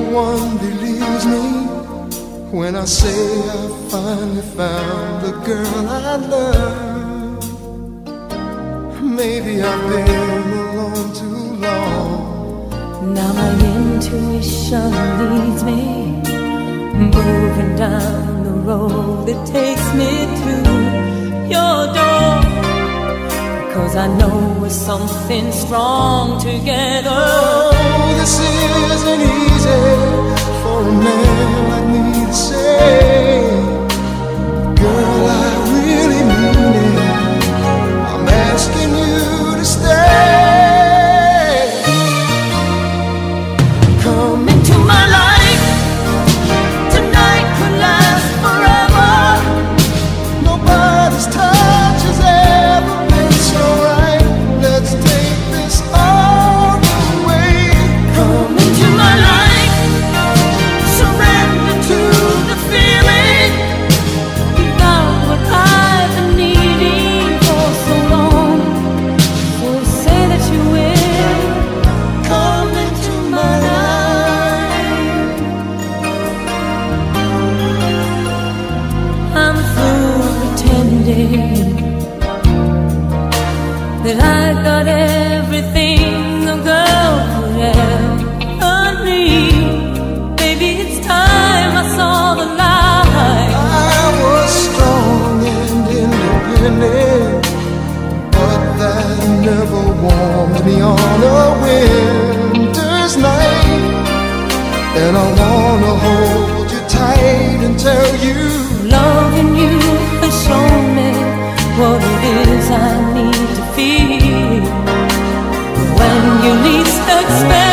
one believes me when I say I finally found the girl I love. Maybe I've been alone too long. Now my intuition leads me, moving down the road that takes me to your door. 'Cause I know we're something strong together. Oh, this isn't easy for a man like me to say. Girl, I really mean it. I'm asking you to stay. Come into my life. Tonight could last forever. Nobody's touch has ever been so right. Let's take this all the way. Come into my life. Surrender to the feeling. You found what I've been needing for so long. So say that you will Come into my life. I'm through pretending that I got everything a girl could ever need. Baby, it's time I saw the light. I was strong and independent, but that never warmed me on a winter's night. And I wanna hold you tight and tell you, Loving you has shown me what it is I need to feel. When you least expect